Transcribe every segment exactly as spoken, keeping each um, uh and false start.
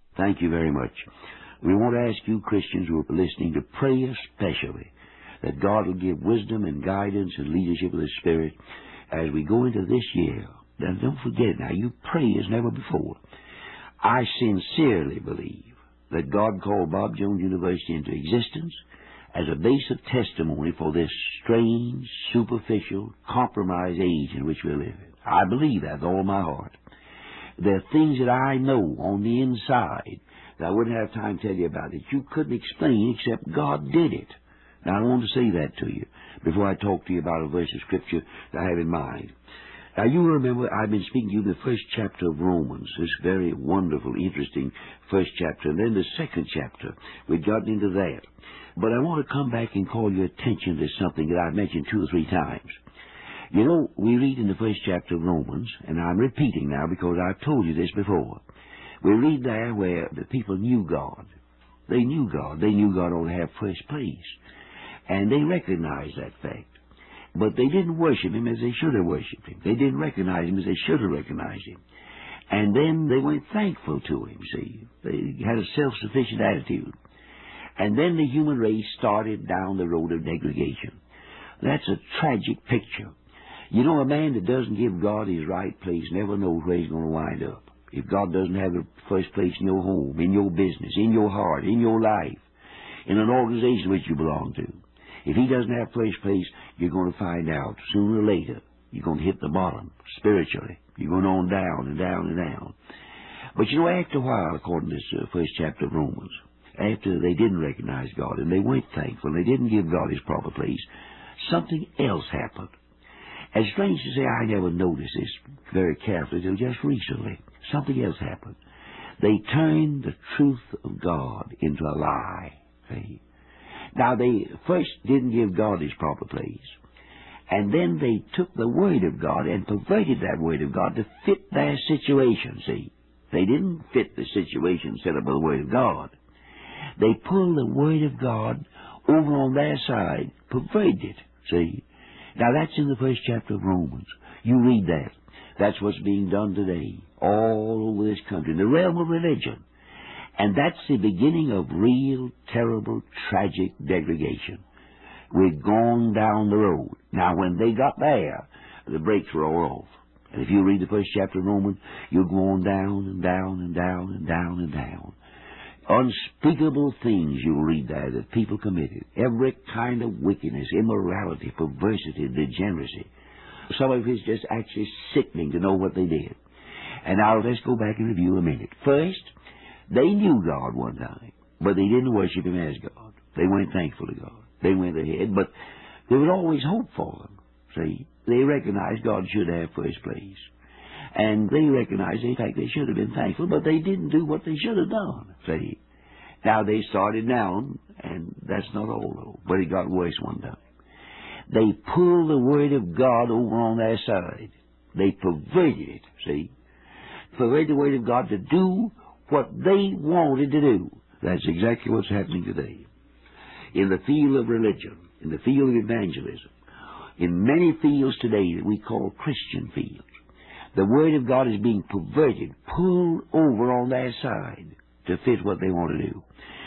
Thank you very much. We want to ask you Christians who are listening to pray especially that God will give wisdom and guidance and leadership of the Spirit as we go into this year. Now, don't forget, now, you pray as never before. I sincerely believe that God called Bob Jones University into existence as a base of testimony for this strange, superficial, compromised age in which we live in. I believe that with all my heart. There are things that I know on the inside that I wouldn't have time to tell you about that you couldn't explain except God did it. Now, I want to say that to you before I talk to you about a verse of Scripture that I have in mind. Now, you remember I've been speaking to you in the first chapter of Romans, this very wonderful, interesting first chapter, and then the second chapter. We've gotten into that. But I want to come back and call your attention to something that I've mentioned two or three times. You know, we read in the first chapter of Romans, and I'm repeating now because I've told you this before. We read there where the people knew God. They knew God. They knew God ought to have first place. And they recognized that fact. But they didn't worship Him as they should have worshipped Him. They didn't recognize Him as they should have recognized Him. And then they weren't thankful to Him, see. They had a self-sufficient attitude. And then the human race started down the road of degradation. That's a tragic picture. You know, a man that doesn't give God His right place never knows where he's going to wind up. If God doesn't have the first place in your home, in your business, in your heart, in your life, in an organization which you belong to, if He doesn't have first place, you're going to find out sooner or later. You're going to hit the bottom spiritually. You're going on down and down and down. But you know, after a while, according to this uh, first chapter of Romans, after they didn't recognize God and they weren't thankful, they didn't give God His proper place, something else happened. As strange to say, I never noticed this very carefully until just recently. Something else happened. They turned the truth of God into a lie. See? Now, they first didn't give God His proper place, and then they took the Word of God and perverted that Word of God to fit their situation, see. They didn't fit the situation set up by the Word of God. They pulled the Word of God over on their side, perverted it, see. Now, that's in the first chapter of Romans. You read that. That's what's being done today all over this country, in the realm of religion. And that's the beginning of real, terrible, tragic degradation. We've gone down the road. Now, when they got there, the brakes were all off. And if you read the first chapter of Romans, you'll go on down and down and down and down and down. Unspeakable things you'll read there that people committed. Every kind of wickedness, immorality, perversity, degeneracy. Some of it is just actually sickening to know what they did. And now let's go back and review a minute. First, they knew God one time, but they didn't worship Him as God. They weren't thankful to God. They went ahead, but there was always hope for them. See, they recognized God should have first place. And they recognized, in fact, they should have been thankful, but they didn't do what they should have done. See, now they started down, and that's not all, though, but it got worse one time. They pulled the Word of God over on their side. They perverted it, see. Perverted the Word of God to do what they wanted to do. That's exactly what's happening today. In the field of religion, in the field of evangelism, in many fields today that we call Christian fields, the Word of God is being perverted, pulled over on their side to fit what they want to do.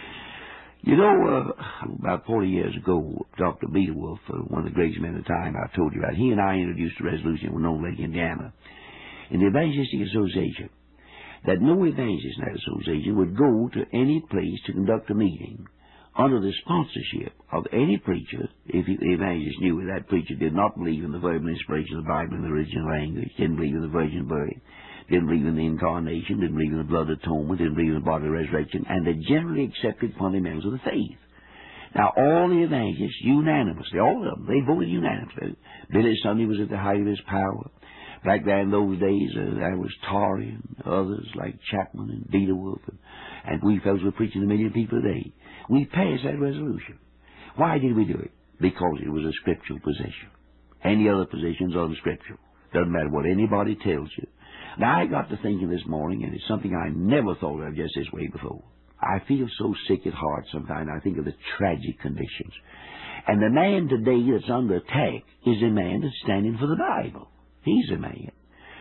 You know, uh, about forty years ago, Doctor Beetlewolf, uh, one of the greatest men of the time I told you about, he and I introduced a resolution in Winona Lake, Indiana, in the Evangelistic Association, that no evangelist in that association would go to any place to conduct a meeting under the sponsorship of any preacher, if the evangelist knew that preacher did not believe in the verbal inspiration of the Bible in the original language, didn't believe in the virgin birth, didn't believe in the incarnation, didn't believe in the blood atonement, didn't believe in the bodily resurrection, and the generally accepted fundamentals of the faith. Now, all the evangelists, unanimously, all of them, they voted unanimously. Billy Sunday was at the height of his power. Back there in those days, uh, there was Torrey and others like Chapman and Beetlewolf, and, and we fellows were preaching to a million people a day. We passed that resolution. Why did we do it? Because it was a scriptural position. Any other positions are unscriptural. Doesn't matter what anybody tells you. Now, I got to thinking this morning, and it's something I never thought of just this way before. I feel so sick at heart sometimes. I think of the tragic conditions. And the man today that's under attack is a man that's standing for the Bible. He's a man.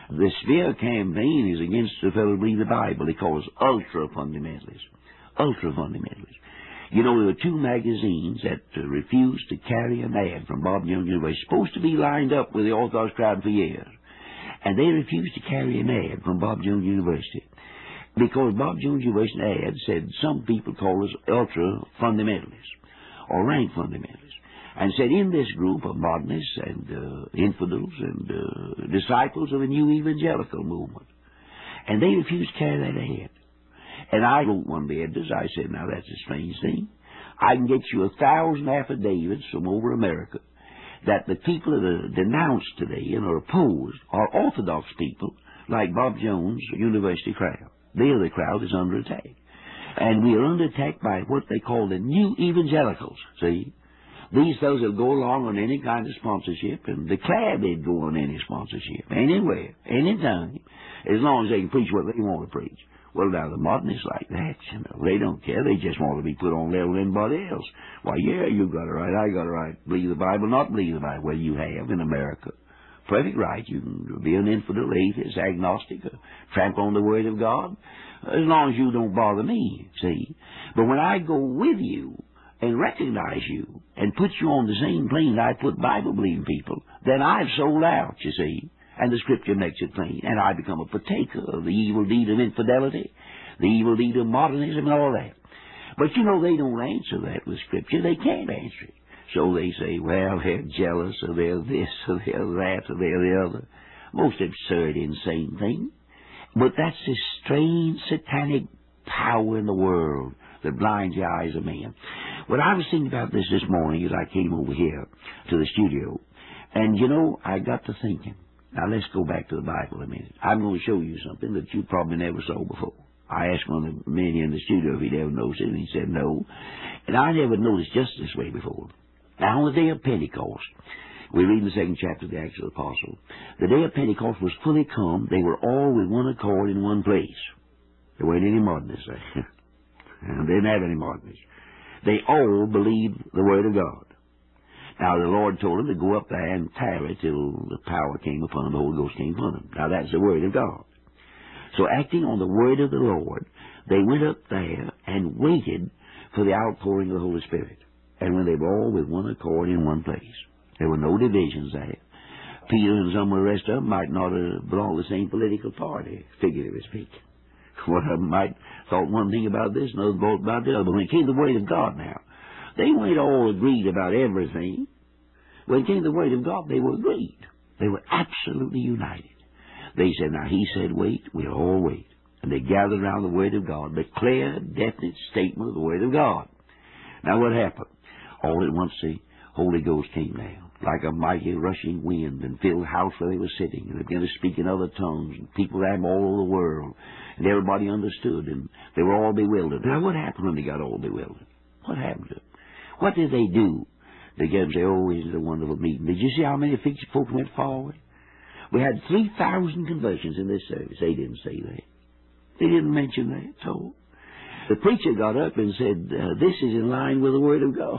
The smear campaign is against the fellow who believe the Bible. They call us ultra-fundamentalists. Ultra-fundamentalists. You know, there were two magazines that uh, refused to carry an ad from Bob Jones University. Supposed to be lined up with the Orthodox crowd for years. And they refused to carry an ad from Bob Jones University. Because Bob Jones University ad said some people call us ultra-fundamentalists or rank fundamentalists. And said in this group of modernists and uh, infidels and uh, disciples of the new evangelical movement. And they refused to carry that ad. And I wrote one of the editors. I said, now that's a strange thing. I can get you a thousand affidavits from over America that the people that are denounced today and are opposed are Orthodox people like Bob Jones University crowd. They are the crowd that's under attack. And we are under attack by what they call the new evangelicals, see? These fellows will go along on any kind of sponsorship and declare they'd go on any sponsorship, anywhere, anytime, as long as they can preach what they want to preach. Well, now, the modernists like that, you know, they don't care. They just want to be put on level with anybody else. Why, yeah, you got it right, I got it right. Believe the Bible, not believe the Bible. Well, you have in America. Perfect right. You can be an infidel, atheist, agnostic, trample on the Word of God, as long as you don't bother me, see. But when I go with you and recognize you and put you on the same plane that I put Bible-believing people, then I've sold out, you see. And the Scripture makes it plain. And I become a partaker of the evil deed of infidelity, the evil deed of modernism and all that. But, you know, they don't answer that with Scripture. They can't answer it. So they say, well, they're jealous, or they're this, or they're that, or they're the other. Most absurd, insane thing. But that's this strange satanic power in the world that blinds the eyes of men. Well, I was thinking about this this morning as I came over here to the studio. And, you know, I got to thinking. Now, let's go back to the Bible a minute. I'm going to show you something that you probably never saw before. I asked one of the men in the studio if he'd ever noticed it, and he said no. And I never noticed just this way before. Now, on the day of Pentecost, we read in the second chapter of the Acts of the Apostles, the day of Pentecost was fully come. They were all with one accord in one place. There weren't any modernists there. They didn't have any modernists. They all believed the Word of God. Now, the Lord told them to go up there and tarry till the power came upon them, the Holy Ghost came upon them. Now, that's the Word of God. So, acting on the Word of the Lord, they went up there and waited for the outpouring of the Holy Spirit. And when they were all with one accord in one place, there were no divisions there. Peter and some of the rest of them might not have belonged to the same political party, figuratively speaking. One of them might thought one thing about this, another thought about the other. But when it came to the Word of God now, they weren't all agreed about everything. When it came to the Word of God, they were agreed. They were absolutely united. They said, now, he said, wait, we'll all wait. And they gathered around the Word of God, the clear, definite statement of the Word of God. Now, what happened? All at once, the Holy Ghost came down like a mighty rushing wind and filled the house where they were sitting. And they began to speak in other tongues. And people from all over the world. And everybody understood. And they were all bewildered. Now, what happened when they got all bewildered? What happened to them? What did they do? They get and say, oh, isn't it a wonderful meeting? Did you see how many folks went forward? We had three thousand conversions in this service. They didn't say that. They didn't mention that at all. The preacher got up and said, uh, this is in line with the Word of God.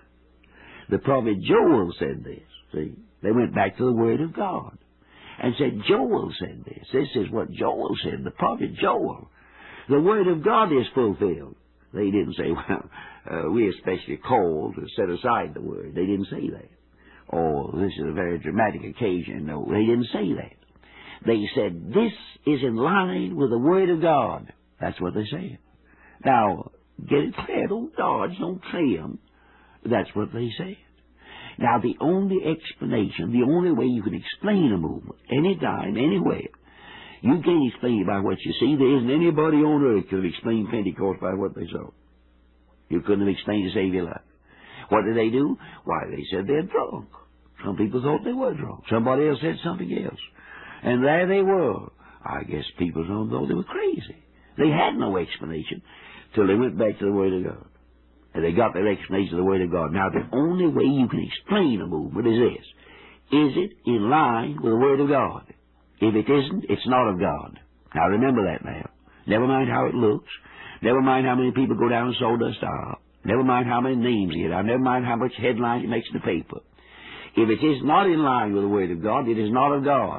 The prophet Joel said this. See, they went back to the Word of God and said, Joel said this. This is what Joel said, the prophet Joel. The Word of God is fulfilled. They didn't say, well, uh, we especially called to set aside the Word. They didn't say that. Oh, this is a very dramatic occasion. No, they didn't say that. They said, this is in line with the Word of God. That's what they said. Now, get it clear. Don't dodge. Don't trim. That's what they said. Now, the only explanation, the only way you can explain a movement, anytime, anywhere, you can't explain it by what you see. There isn't anybody on earth could have explained Pentecost by what they saw. You couldn't have explained to save your life. What did they do? Why, they said they're drunk. Some people thought they were drunk. Somebody else said something else. And there they were. I guess people thought they were crazy. They had no explanation till they went back to the Word of God. And they got their explanation of the Word of God. Now, the only way you can explain a movement is this. Is it in line with the Word of God? If it isn't, it's not of God. Now, remember that now. Never mind how it looks. Never mind how many people go down and sawdust aisle. Never mind how many names you get out. Never mind how much headlines it makes in the paper. If it is not in line with the Word of God, it is not of God.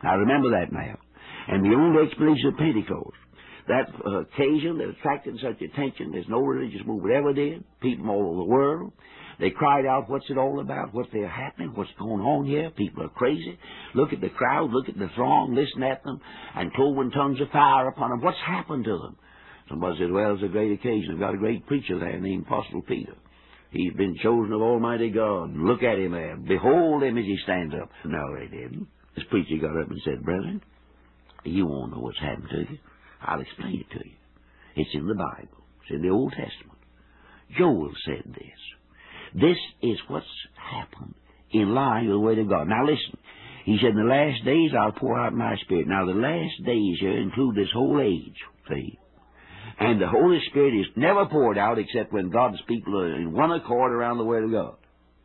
Now remember that now. And the only explanation of Pentecost, that uh, occasion that attracted such attention, there's no religious movement ever did. People all over the world, they cried out, what's it all about? What's there happening? What's going on here? People are crazy. Look at the crowd, look at the throng, listen at them, and cloven tongues of fire upon them. What's happened to them? Somebody said, well, it's a great occasion. I've got a great preacher there named Apostle Peter. He's been chosen of Almighty God. Look at him there. Behold him as he stands up. No, they didn't. This preacher got up and said, brethren, you won't know what's happened to you. I'll explain it to you. It's in the Bible. It's in the Old Testament. Joel said this. This is what's happened in line with the Word of God. Now listen. He said, in the last days I'll pour out my Spirit. Now the last days here include this whole age, see? And the Holy Spirit is never poured out except when God's people are in one accord around the Word of God.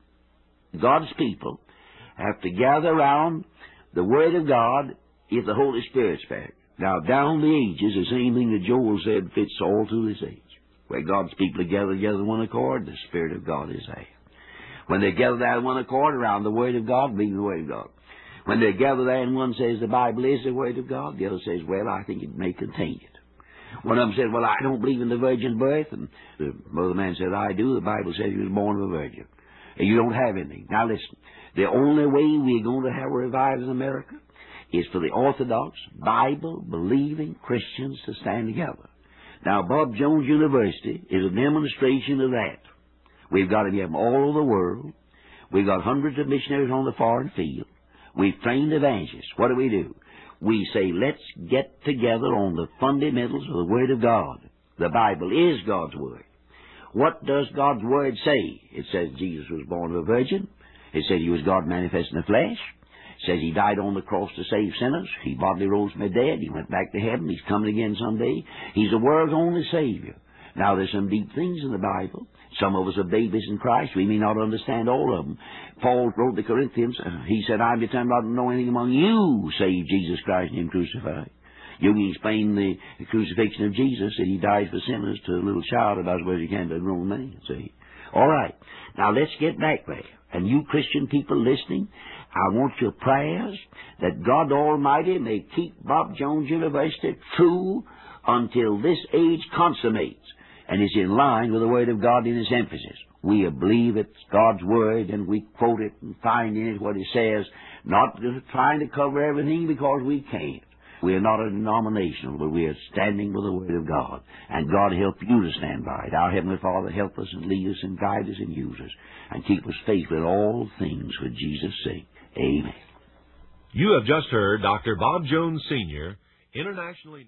God's people have to gather around the Word of God if the Holy Spirit's back. Now, down the ages, the same thing that Joel said fits all through this age. Where God's people are gathered together in one accord, the Spirit of God is there. When they gather there in one accord around the Word of God, being the Word of God. When they gather there and one says the Bible is the Word of God, the other says, well, I think it may contain it. One of them said, well, I don't believe in the virgin birth. And the other man said, I do. The Bible says he was born of a virgin. And you don't have anything. Now listen, the only way we're going to have a revival in America is for the Orthodox, Bible-believing Christians to stand together. Now, Bob Jones University is a demonstration of that. We've got them all over the world. We've got hundreds of missionaries on the foreign field. We've trained evangelists. What do we do? We say, let's get together on the fundamentals of the Word of God. The Bible is God's Word. What does God's Word say? It says Jesus was born of a virgin. It says he was God manifest in the flesh. It says he died on the cross to save sinners. He bodily rose from the dead. He went back to heaven. He's coming again someday. He's the world's only Savior. Now, there's some deep things in the Bible. Some of us are babies in Christ. We may not understand all of them. Paul wrote to the Corinthians. Uh, he said, I'm determined not to know anything among you save Jesus Christ and him crucified. You can explain the, the crucifixion of Jesus, that he died for sinners, to a little child about as well as you can to a grown man. See? All right. Now, let's get back there. And you Christian people listening, I want your prayers that God Almighty may keep Bob Jones University true until this age consummates and is in line with the Word of God in its emphasis. We believe it's God's Word, and we quote it and find in it what it says, not trying to cover everything because we can't. We are not a denominational, but we are standing with the Word of God. And God help you to stand by it. Our Heavenly Father, help us and lead us and guide us and use us, and keep us faithful in all things for Jesus' sake. Amen. You have just heard Doctor Bob Jones, Senior, internationally